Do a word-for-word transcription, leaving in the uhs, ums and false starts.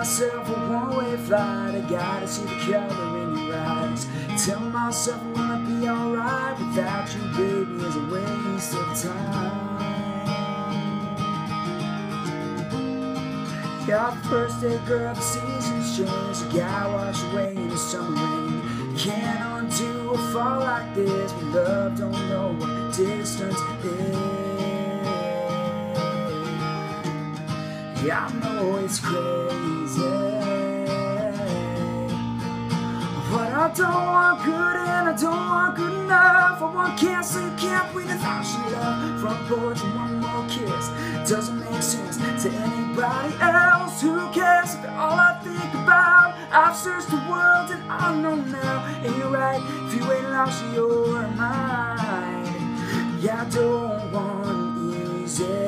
myself a one-way flight. I gotta see the color in your eyes. Tell myself will I be alright without you, baby, is a waste of time. Your first day, girl, the seasons change. The guy washed away in the summer rain. Can't undo a fall like this, but love don't know what distance is. Yeah, I know it's crazy, but I don't want good and I don't want good enough. I want can't sleep, can't breathe without your love. Front porch and one more kiss doesn't make sense to anybody else. Who cares if all I think about? I've searched the world and I know now. And you're right, if you ain't lost, you're mine. Yeah, I don't want easy.